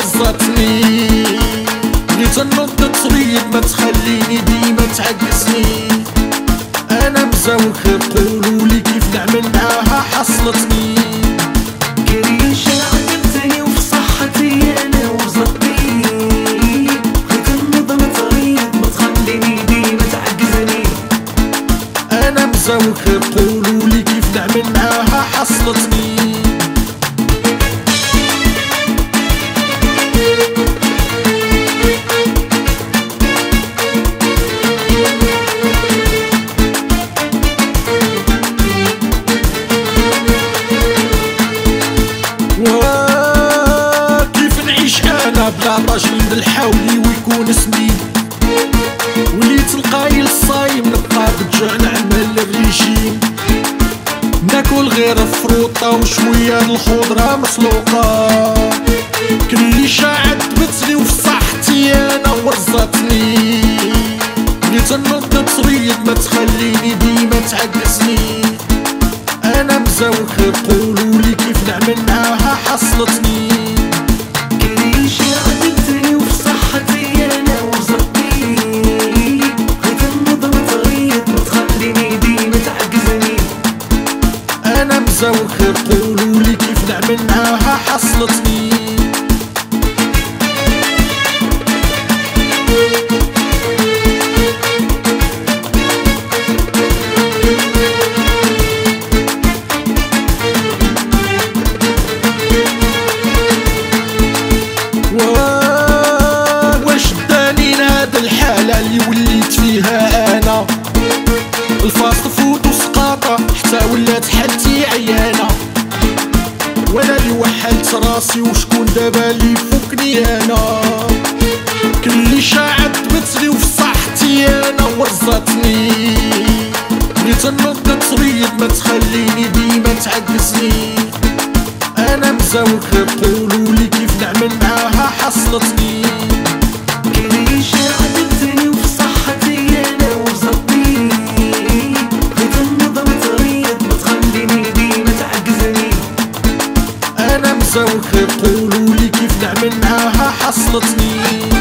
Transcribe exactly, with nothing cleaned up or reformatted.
ورزتني. بغيت نوض تريد ما تخليني ديما تعكسني. انا مزوخ قولولي كيف نعمل معاها حصلتني. كريشة عجبتني وفي صحتي انا ورزتني. بغيت نوض تريد ما تخليني ديما تعكسني. انا مزوخ قولولي كيف نعمل معاها حصلتني. وكيف نعيش انا بلا طاجين بالحولي ويكون اسمي. وليت القايل الصايم نبقى بالجوع نعمل الريجيم. ناكل غير فروطة وشوية الخضرة مسلوقة. كريشة عذبتني وفي صحتي انا ورزتني. بغيت نوض تريد ما تخليني ديما تعكسني. انا مزوخ قولولي كيف نعمل معاها حصلتني. كريشة عجبتني وفي صحتي انا ورزتني. بغيت نوض تريد ما تخليني ديما تعكسني. انا مزوخ قولولي كيف نعمل معاها حصلتني. واش داني لهاد الحالة اللي وليت فيها انا. الفاست فود وسقاطة حتى ولات حالتي عيانة. وانا اللي وحلت راسي وشكون دابا اللي يفوقني انا. كريشة عذبتني وفي صحتي انا ورزتني. بغيت نوض تريد ما تخليني ديما تعكسني. انا مزوخ قولولي كيف نعمل معاها حصلتني. كريشة عجبتني وفي صحتي انا ورزتني. بغيت نوض تريد ما تخليني ديما تعكسني. انا مزوخ قولولي كيف نعمل معاها حصلتني.